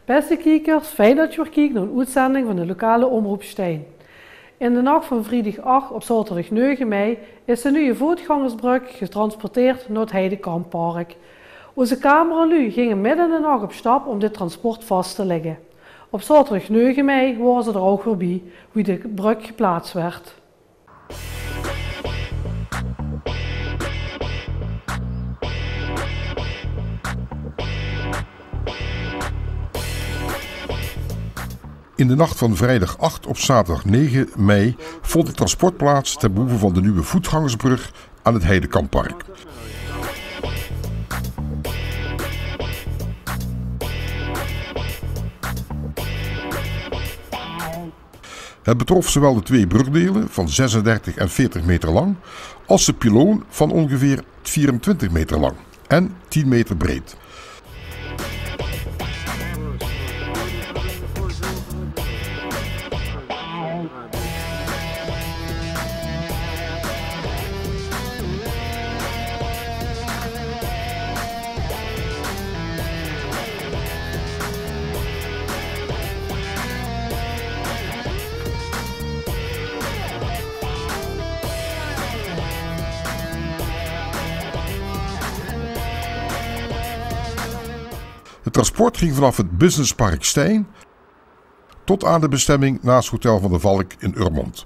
Beste kijkers, fijn dat je weer kijkt naar een uitzending van de lokale omroep Stein. In de nacht van vrijdag 8 op zaterdag 9 mei is de nieuwe voetgangersbrug getransporteerd naar het Heidekampark. Onze cameralui gingen midden in de nacht op stap om dit transport vast te leggen. Op zaterdag 9 mei waren ze er ook weer bij, hoe de brug geplaatst werd. In de nacht van vrijdag 8 op zaterdag 9 mei vond het transport plaats ten behoeve van de nieuwe voetgangersbrug aan het Heidekampark. Het betrof zowel de twee brugdelen van 36 en 40 meter lang als de pyloon van ongeveer 24 meter lang en 10 meter breed. Het transport ging vanaf het Businesspark Stein tot aan de bestemming naast Hotel van de Valk in Urmond.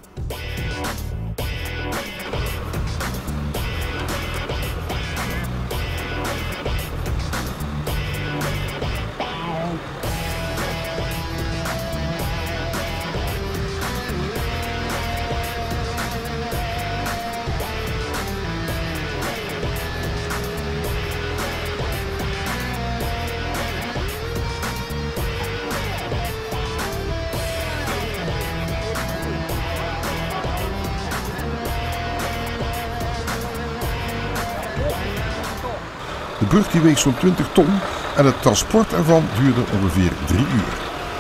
De brug die weegt zo'n 20 ton en het transport ervan duurde ongeveer 3 uur.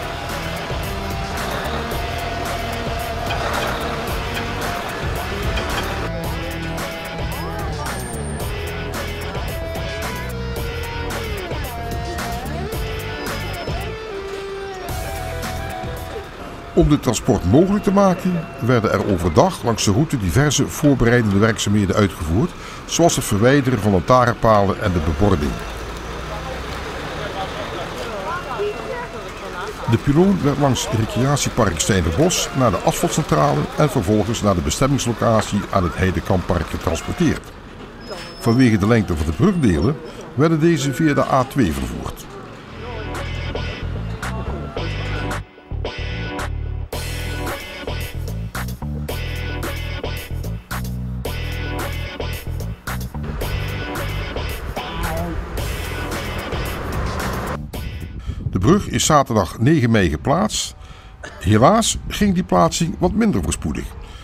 Om dit transport mogelijk te maken werden er overdag langs de route diverse voorbereidende werkzaamheden uitgevoerd, zoals het verwijderen van lantaarnpalen en de bebording. De pyloon werd langs recreatiepark Steinerbos naar de asfaltcentrale en vervolgens naar de bestemmingslocatie aan het Heidekampark getransporteerd. Vanwege de lengte van de brugdelen werden deze via de A2 vervoerd. De brug is zaterdag 9 mei geplaatst. Helaas ging die plaatsing wat minder voorspoedig.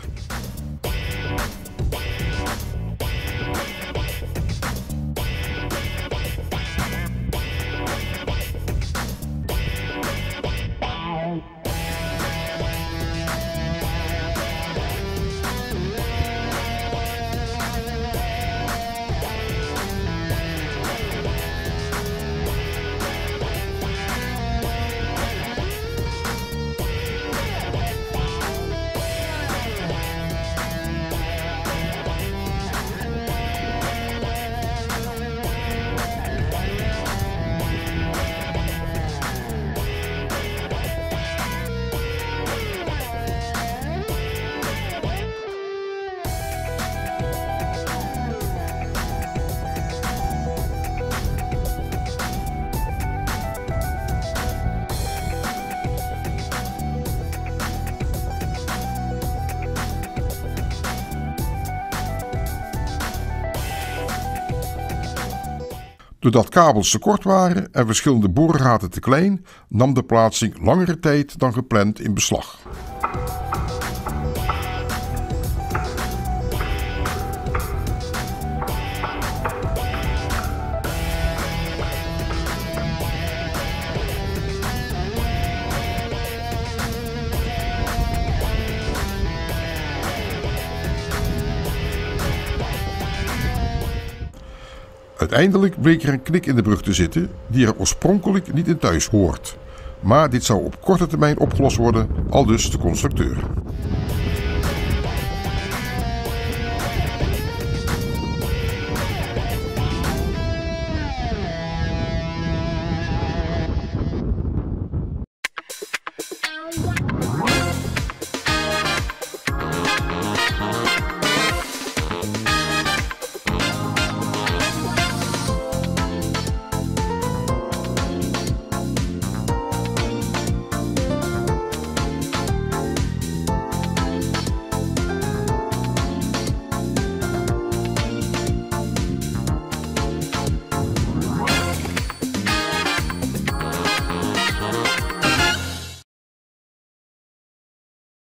Doordat kabels te kort waren en verschillende boorgaten te klein, nam de plaatsing langere tijd dan gepland in beslag. Uiteindelijk bleek er een knik in de brug te zitten die er oorspronkelijk niet in thuis hoort. Maar dit zou op korte termijn opgelost worden, aldus de constructeur.